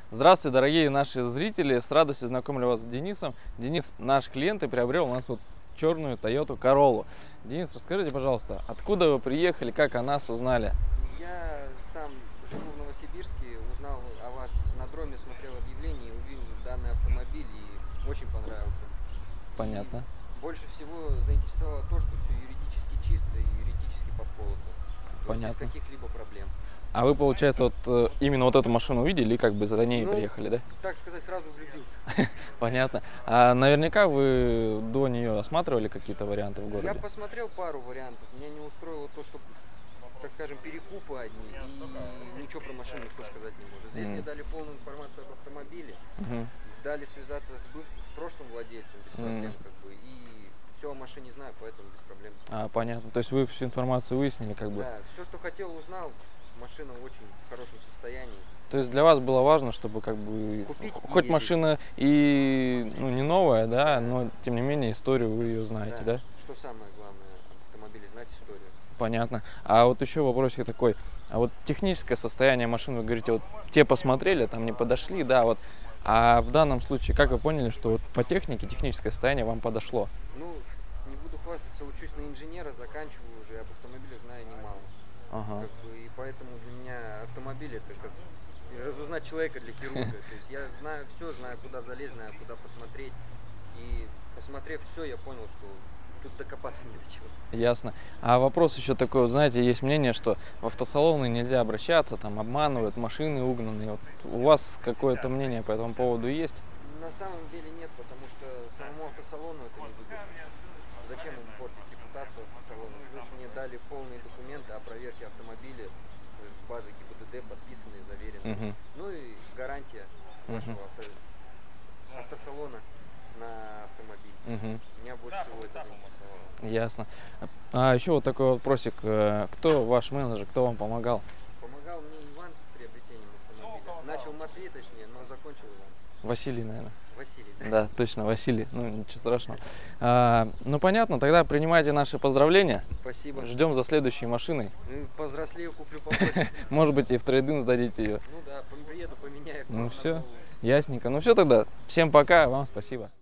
Здравствуйте, дорогие наши зрители! С радостью знакомлю вас с Денисом. Денис наш клиент и приобрел у нас вот черную Toyota Corolla. Денис, расскажите, пожалуйста, откуда вы приехали, как о нас узнали? Я сам живу в Новосибирске, узнал о вас на Дроме, смотрел объявление, увидел данный автомобиль и очень понравился. Понятно. И больше всего заинтересовало то, что все юридически чисто и юридически под полото. То есть без Понятно. каких-либо проблем. А вы, получается, вот именно вот эту машину увидели и как бы за ней приехали, да? Так сказать, сразу влюбился. Понятно. А наверняка вы до нее осматривали какие-то варианты в Я городе? посмотрел пару вариантов. Меня не устроило то, что, так скажем, перекупы одни, и ничего про машину никто сказать не может. Здесь мне дали полную информацию об автомобиле, Мгм. дали связаться с прошлым владельцем без проблем, как бы, и все о машине знаю, поэтому без проблем. Понятно. То есть вы всю информацию выяснили, как бы. Да, все, что хотел, узнал. Машина очень в хорошем состоянии. То есть для вас было важно, чтобы как бы Купить и хоть ездить. машина и не новая, да, но тем не менее историю вы ее знаете, да? Что самое главное об автомобиле, знать историю. Понятно. А вот еще вопросик такой. А вот техническое состояние машины, вы говорите, вот те посмотрели, там не подошли, да, вот. А в данном случае, как вы поняли, что вот по технике техническое состояние вам подошло? Ну, не буду хвастаться, учусь на инженера, заканчиваю уже, об автомобилях знаю немало. Ага. Как бы, и поэтому для меня автомобиль это как разузнать человека для хирурга. То есть я знаю все, знаю, куда залезть, знаю, куда посмотреть. И посмотрев все, я понял, что тут докопаться не до чего. Ясно. А вопрос еще такой, вот знаете, есть мнение, что в автосалоны нельзя обращаться, там обманывают, машины угнанные. Вот у вас какое-то мнение по этому поводу есть? На самом деле нет, потому что самому автосалону это невыгодно. Зачем им портить репутацию автосалона? Плюс мне дали полные документы о проверке автомобиля, то есть с базы ГИБДД подписанные, заверенные. Угу. Ну и гарантия вашего автосалона на автомобиль. Угу. Меня больше всего это заинтересовало. Ясно. А еще вот такой вопросик. Кто ваш менеджер, кто вам помогал? Помогал мне Иван с приобретением автомобиля. Начал Матвей, точнее, но закончил Иван. Василий, наверное. Василий, да? Да, точно, Василий. Ну, ничего страшного. Ну, понятно, тогда принимайте наши поздравления. Спасибо. Ждем за следующей машиной. Ну, повзрослею, куплю побольше. Может быть, и в трейд-ин сдадите ее. Ну да, приеду, поменяю. Ну все, ясненько. Ну все тогда. Всем пока, вам спасибо.